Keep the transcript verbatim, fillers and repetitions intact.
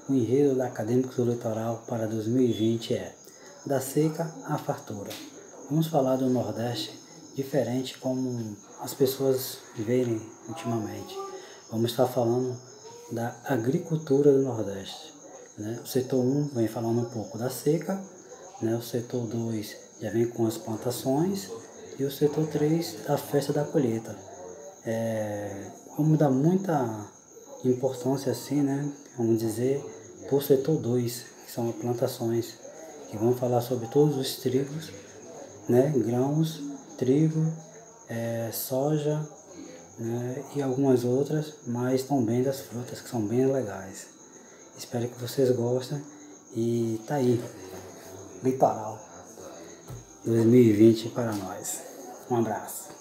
O enredo da Acadêmicos do Litoral para dois mil e vinte é Da Seca à Fartura. Vamos falar do Nordeste diferente como as pessoas verem ultimamente. Vamos estar falando da agricultura do Nordeste. Né? O setor um vem falando um pouco da seca, né? O setor dois já vem com as plantações e o setor três da festa da colheita. É, vamos dar muita importância assim, né? Vamos dizer, para o setor dois, que são as plantações, que vão falar sobre todos os trigos, né? Grãos, trigo, é, soja, né? E algumas outras, mas também das frutas, que são bem legais. Espero que vocês gostem e tá aí, Litoral dois mil e vinte para nós. Um abraço.